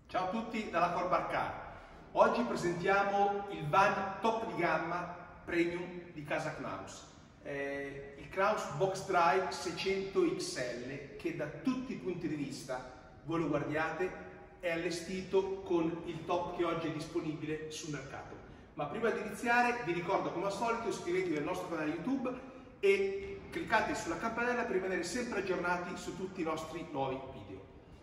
Ciao a tutti dalla Corbar Car. Oggi presentiamo il van top di gamma premium di casa Knaus. Il Knaus Box Drive 600 XL che da tutti i punti di vista, voi lo guardiate, è allestito con il top che oggi è disponibile sul mercato. Ma prima di iniziare vi ricordo, come al solito, iscrivetevi al nostro canale YouTube e cliccate sulla campanella per rimanere sempre aggiornati su tutti i nostri nuovi video.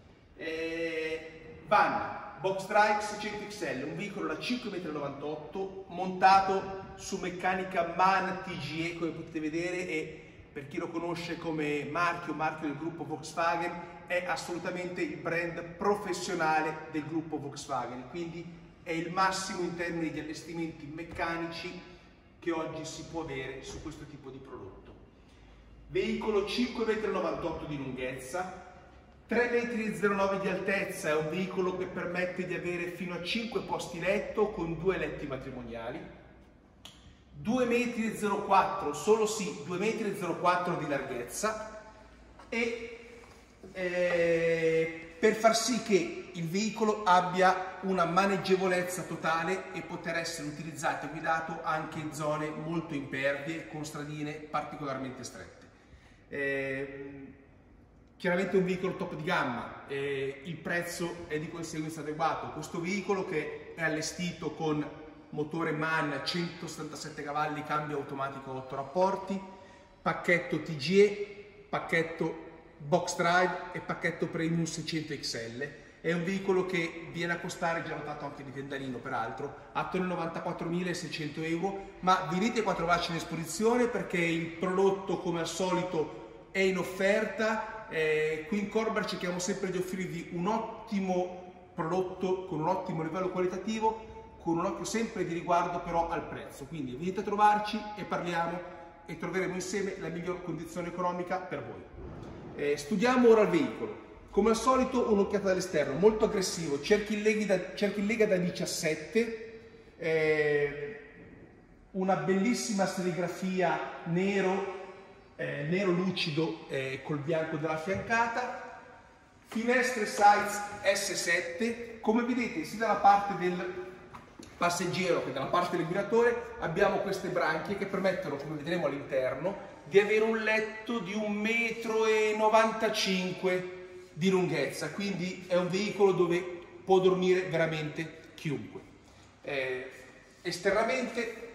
Van Box Drive 600 XL, un veicolo da 5,98 m montato su meccanica MAN TGE, come potete vedere, e per chi lo conosce come marchio del gruppo Volkswagen, è assolutamente il brand professionale del gruppo Volkswagen, quindi è il massimo in termini di allestimenti meccanici che oggi si può avere su questo tipo di prodotto. Veicolo 5,98 m di lunghezza, 3,09 m di altezza, è un veicolo che permette di avere fino a 5 posti letto con 2 letti matrimoniali, 2,04 m, solo sì, 2,04 m di larghezza, e per far sì che il veicolo abbia una maneggevolezza totale e poter essere utilizzato e guidato anche in zone molto impervie con stradine particolarmente strette. Chiaramente è un veicolo top di gamma, il prezzo è di conseguenza adeguato. Questo veicolo, che è allestito con motore MAN 177 cavalli, cambio automatico 8 rapporti, pacchetto TGE, pacchetto Box Drive e pacchetto Premium 600 XL, è un veicolo che viene a costare, già notato anche di Tendalino peraltro, attorno ai 94.600 euro, ma venite qua a trovarci in esposizione perché il prodotto, come al solito, è in offerta. Qui in Corbar cerchiamo sempre di offrirvi un ottimo prodotto con un ottimo livello qualitativo, con un occhio sempre di riguardo però al prezzo. Quindi venite a trovarci e parliamo e troveremo insieme la miglior condizione economica per voi. Studiamo ora il veicolo. Come al solito un'occhiata dall'esterno, molto aggressivo, cerchi in lega da 17, una bellissima serigrafia nero lucido col bianco della fiancata, finestre size S7. Come vedete sia dalla parte del passeggero che dalla parte del guidatore abbiamo queste branchie che permettono, come vedremo all'interno, di avere un letto di 1,95 m di lunghezza, quindi è un veicolo dove può dormire veramente chiunque. Esternamente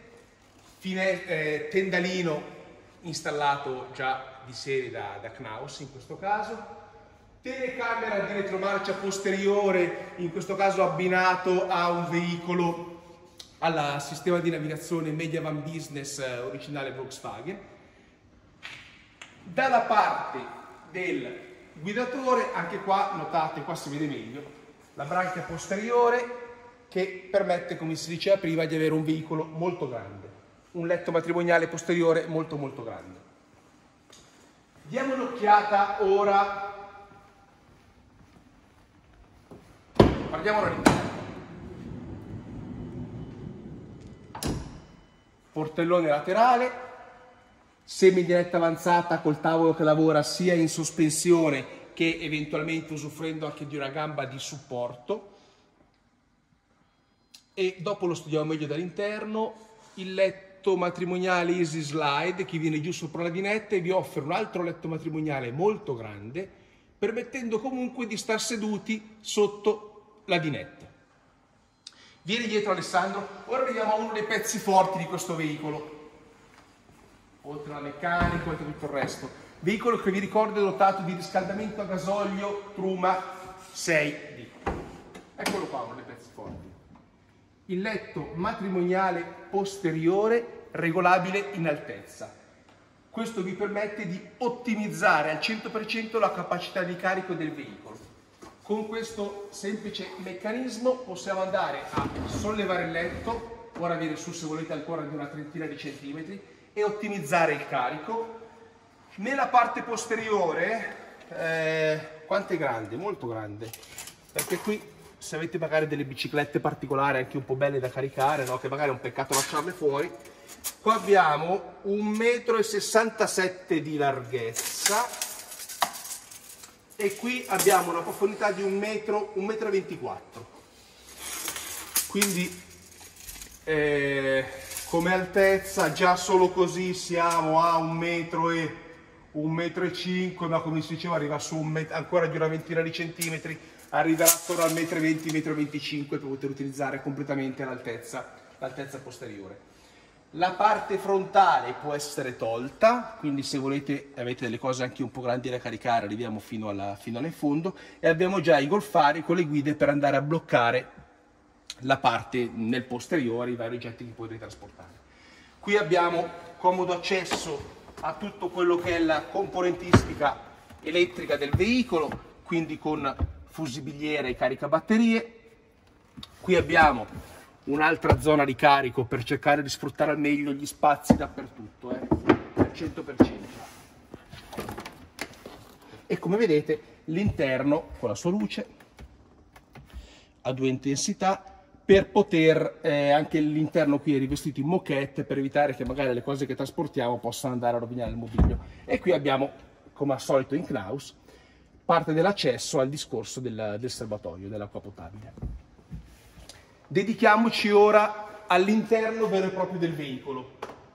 tendalino installato già di serie da Knaus in questo caso, telecamera di retromarcia posteriore, in questo caso abbinato a un veicolo, al sistema di navigazione Media Van Business originale Volkswagen. Dalla parte del guidatore, anche qua notate, qua si vede meglio, la branchia posteriore che permette, come si diceva prima, di avere un veicolo molto grande, un letto matrimoniale posteriore molto grande. Diamo un'occhiata ora, guardiamo all'interno. Portellone laterale, semidinetta avanzata col tavolo che lavora sia in sospensione che eventualmente usufruendo anche di una gamba di supporto, e dopo lo studiamo meglio dall'interno. Il letto matrimoniale Easy Slide che viene giù sopra la dinetta e vi offre un altro letto matrimoniale molto grande, permettendo comunque di star seduti sotto la dinetta. Vieni dietro Alessandro, ora vediamo uno dei pezzi forti di questo veicolo, oltre alla meccanica, oltre tutto il resto. Veicolo che vi ricordo è dotato di riscaldamento a gasolio Truma 6D. Eccolo qua, uno dei pezzi forti. Il letto matrimoniale posteriore regolabile in altezza. Questo vi permette di ottimizzare al 100% la capacità di carico del veicolo. Con questo semplice meccanismo possiamo andare a sollevare il letto, ora viene su se volete ancora di una trentina di centimetri, e ottimizzare il carico. Nella parte posteriore, quanto è grande? Molto grande, perché qui se avete magari delle biciclette particolari anche un po' belle da caricare, no? Che magari è un peccato lasciarle fuori, qua abbiamo 1,67 m di larghezza e qui abbiamo una profondità di 1,24 m. Quindi come altezza già solo così siamo a 1,5 m, ma come si diceva arriva su ancora di una ventina di centimetri, arriverà attorno al 1,20 m, 1,25 m per poter utilizzare completamente l'altezza posteriore. La parte frontale può essere tolta, quindi se volete avete delle cose anche un po' grandi da caricare arriviamo fino in fondo, e abbiamo già i golfari con le guide per andare a bloccare la parte nel posteriore, i vari oggetti che potete trasportare. Qui abbiamo comodo accesso a tutto quello che è la componentistica elettrica del veicolo, quindi con fusibiliere e caricabatterie. Qui abbiamo un'altra zona di carico per cercare di sfruttare al meglio gli spazi dappertutto, al 100%. E come vedete l'interno con la sua luce a 2 intensità, per poter, anche l'interno qui è rivestito in moquette per evitare che magari le cose che trasportiamo possano andare a rovinare il mobilio. E qui abbiamo, come al solito in Knaus, parte dell'accesso al discorso del serbatoio, dell'acqua potabile. Dedichiamoci ora all'interno vero e proprio del veicolo.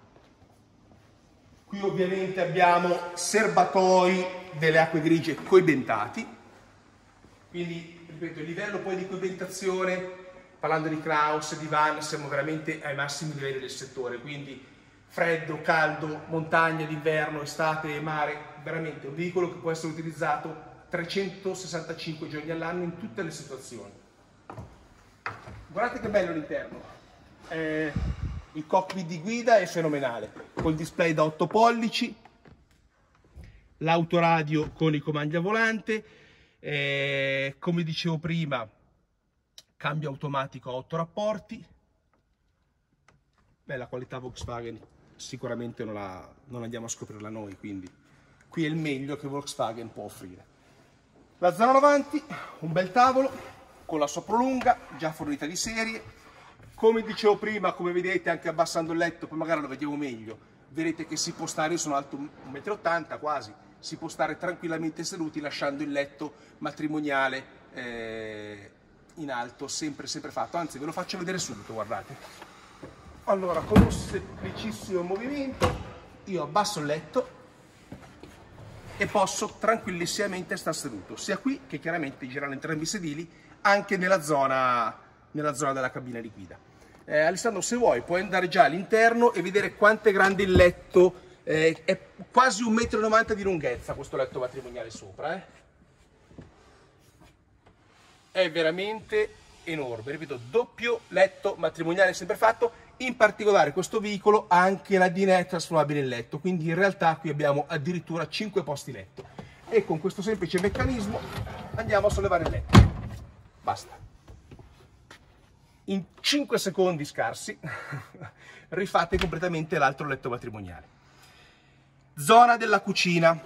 Qui ovviamente abbiamo serbatoi delle acque grigie coibentati, quindi ripeto il livello poi di coibentazione, parlando di Knaus e di Van, siamo veramente ai massimi livelli del settore, quindi freddo, caldo, montagna d'inverno, estate e mare, veramente un veicolo che può essere utilizzato 365 giorni all'anno in tutte le situazioni. Guardate che bello l'interno, il cockpit di guida è fenomenale, col display da 8 pollici, l'autoradio con i comandi a volante, come dicevo prima, cambio automatico a 8 rapporti. Beh, la qualità Volkswagen sicuramente non andiamo a scoprirla noi, quindi qui è il meglio che Volkswagen può offrire. La zona davanti, un bel tavolo con la sua prolunga già fornita di serie. Come dicevo prima, come vedete anche abbassando il letto, poi magari lo vediamo meglio, vedete che si può stare, io sono alto 1,80 m quasi, si può stare tranquillamente seduti lasciando il letto matrimoniale in alto, sempre fatto, anzi ve lo faccio vedere subito, guardate. Allora, con un semplicissimo movimento io abbasso il letto e posso tranquillissimamente stare seduto, sia qui che chiaramente girano entrambi i sedili, anche nella zona della cabina di guida. Alessandro, se vuoi puoi andare già all'interno e vedere quanto è grande il letto, è quasi 1,90 m di lunghezza questo letto matrimoniale sopra, è veramente enorme, ripeto, doppio letto matrimoniale sempre fatto. In particolare questo veicolo ha anche la dinette trasformabile in letto, quindi in realtà qui abbiamo addirittura 5 posti letto, e con questo semplice meccanismo andiamo a sollevare il letto, basta. In 5 secondi scarsi rifate completamente l'altro letto matrimoniale. Zona della cucina,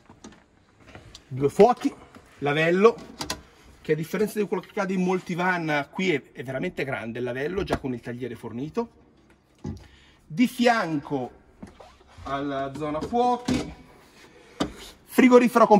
2 fuochi, lavello, che a differenza di quello che accade in molti van, qui è veramente grande il lavello, già con il tagliere fornito. Di fianco alla zona fuochi, frigorifero a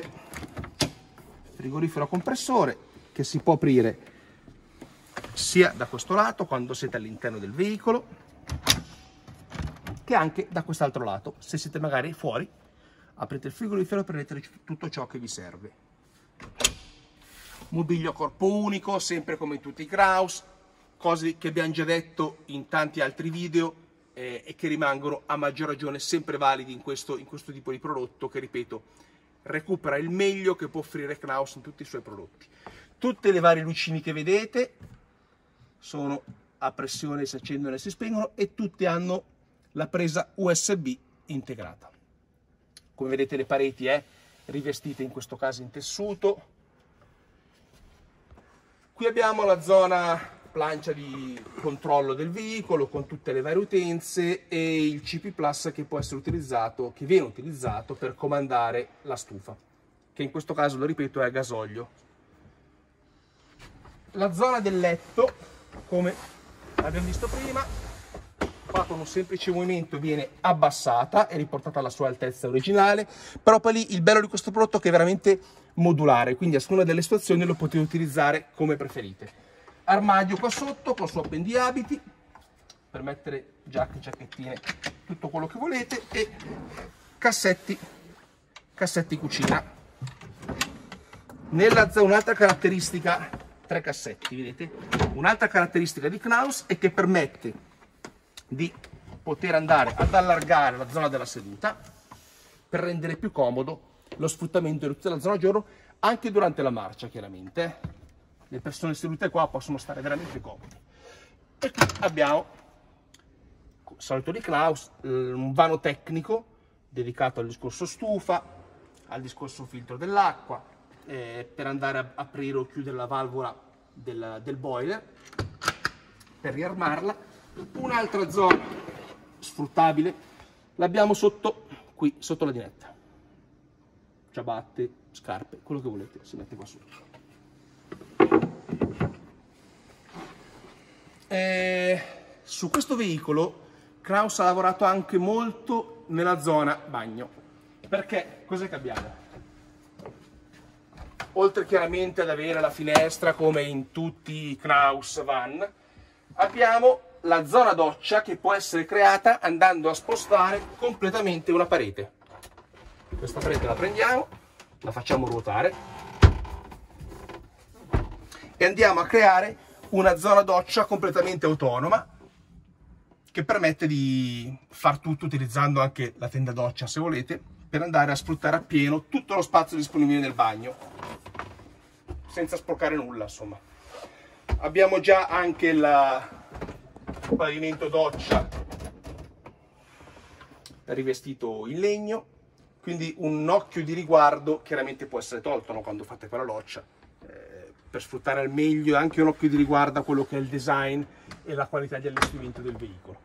compressore che si può aprire sia da questo lato quando siete all'interno del veicolo, che anche da quest'altro lato, se siete magari fuori, aprite il frigorifero e prendete tutto ciò che vi serve. Mobilio a corpo unico, sempre come in tutti i Knaus, cose che abbiamo già detto in tanti altri video e che rimangono a maggior ragione sempre validi in questo tipo di prodotto, che ripeto recupera il meglio che può offrire Knaus in tutti i suoi prodotti. Tutte le varie lucine che vedete sono a pressione, si accendono e si spengono, e tutte hanno la presa USB integrata. Come vedete le pareti rivestite in questo caso in tessuto. Qui abbiamo la zona plancia di controllo del veicolo con tutte le varie utenze e il CP Plus che può essere utilizzato, che viene utilizzato per comandare la stufa, che in questo caso, lo ripeto, è a gasolio. La zona del letto, come abbiamo visto prima, qua con un semplice movimento viene abbassata e riportata alla sua altezza originale, però poi lì il bello di questo prodotto è che è veramente modulare, quindi a seconda delle situazioni lo potete utilizzare come preferite. Armadio qua sotto con suo appendiabiti per mettere giacche, giacchettine, tutto quello che volete, e cassetti cucina. Un'altra caratteristica, 3 cassetti, vedete? Un'altra caratteristica di Knaus è che permette di poter andare ad allargare la zona della seduta per rendere più comodo lo sfruttamento di tutta la zona giorno, anche durante la marcia, chiaramente. Le persone sedute qua possono stare veramente comodi. E qui abbiamo, solito di Knaus, un vano tecnico dedicato al discorso stufa, al discorso filtro dell'acqua, per andare a aprire o chiudere la valvola del boiler, per riarmarla. Un'altra zona sfruttabile l'abbiamo sotto, qui sotto la dinetta, ciabatte, scarpe, quello che volete si mette qua sotto. Su questo veicolo Knaus ha lavorato anche molto nella zona bagno, perché cos'è che abbiamo? Oltre chiaramente ad avere la finestra come in tutti i Knaus van, abbiamo la zona doccia che può essere creata andando a spostare completamente una parete. Questa parete la prendiamo, la facciamo ruotare e andiamo a creare una zona doccia completamente autonoma che permette di far tutto utilizzando anche la tenda doccia, se volete, per andare a sfruttare appieno tutto lo spazio disponibile nel bagno senza sporcare nulla, insomma. Abbiamo già anche il pavimento doccia rivestito in legno, quindi un occhio di riguardo chiaramente può essere tolto, no? Quando fate quella doccia, per sfruttare al meglio anche un occhio di riguardo a quello che è il design e la qualità di allestimento del veicolo.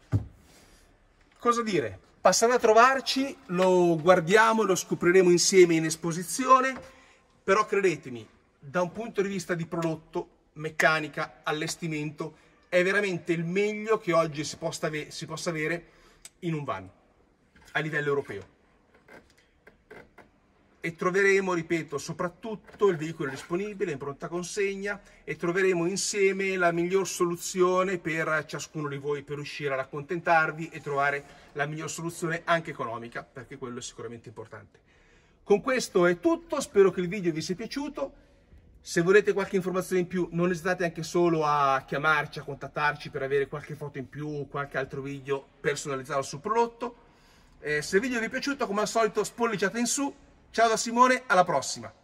Cosa dire? Passate a trovarci, lo guardiamo e lo scopriremo insieme in esposizione, però credetemi, da un punto di vista di prodotto, meccanica, allestimento, è veramente il meglio che oggi si possa avere in un van a livello europeo. E troveremo, ripeto, soprattutto il veicolo disponibile in pronta consegna, e troveremo insieme la miglior soluzione per ciascuno di voi per riuscire ad accontentarvi e trovare la miglior soluzione anche economica, perché quello è sicuramente importante. Con questo è tutto, spero che il video vi sia piaciuto. Se volete qualche informazione in più, non esitate anche solo a chiamarci, a contattarci per avere qualche foto in più, qualche altro video personalizzato sul prodotto. Se il video vi è piaciuto, come al solito, spolliciate in su. Ciao da Simone, alla prossima!